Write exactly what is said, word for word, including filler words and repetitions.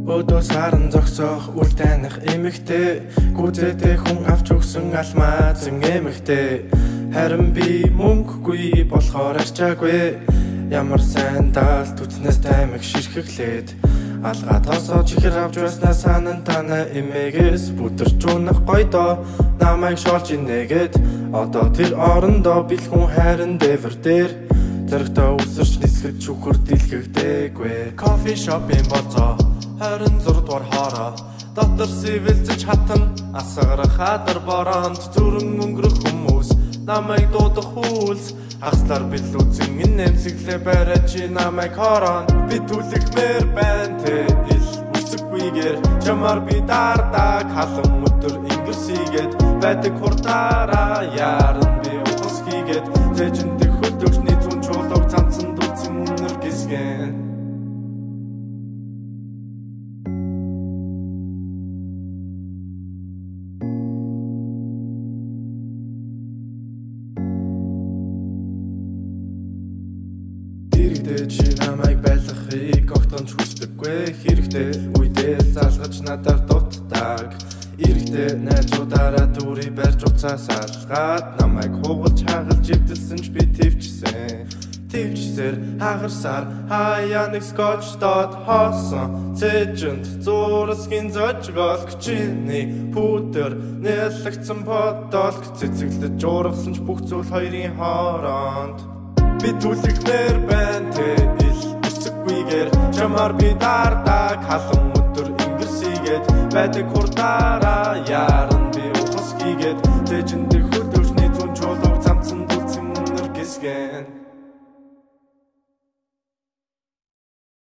Өдөө саран зогсоох үл таних эмэгтэй гүзэтэй хүн авч өгсөн алмаа зэн эмэгтэй харин би мөнгөгүй болохоор арчаагүй ямар сайн даалт үтнээс таймаг ширхэглээд алгаа тосоо чихэр авч байснаа санан тана эмэгээс бүдэрч унах гойдоо намайг шоолж инээгээд одоо тэр орондоо бэлгүн хайран дэвэр дээр зэрэгтээ үсэрч нисгэж шүхэр дэлгэгдээгүй кофе шопын болцоо хайрын зурдуар хараа дотор сивэлзэж хатан асгарах хадар бороонд зүрэн өнгөрөх хүмүүс намайг дуудах хүлс хаслаар билүүцэн энэ эмсэглээ бариач намайг хорон би түлхмээр байна те ил үсэггүйгээр чамаар би даардаг халан өдөр ингэсийгээд байдаг хурдаараа яран би ухас хийгээд зэжиндэх хөдөгчний зүүн чуулга цамцсан дүүцэн өнөр гисгэн чи намайг байлгахыг огтгонч хүсдэггүй хэрэгтэй үедээ залгаж надаар дутдаг эрэхтэй найзуудаараа дүрий барьж уцаас алгаад намайг хугалж хагалж ивдэлсэн ч би твчсэн твчсээр хагарсаар хаяа нэг скотч дот хоосон цэжэнд зурсгийн зожгол чиний пудер нэлэгцэн бодолк цэцэглэж жуургасан ч бүх зүйл хоёрын хооронд би түлхмээр байна те ил үсэггүйгээр чамаар би даардаг халан өдөр ингэсийгээд байдаг хурдаараа яран би ухас хийгээд зэжиндэх хөдөөчний зүүн чуулга цамцсан дүүцэн өнөр гисгэн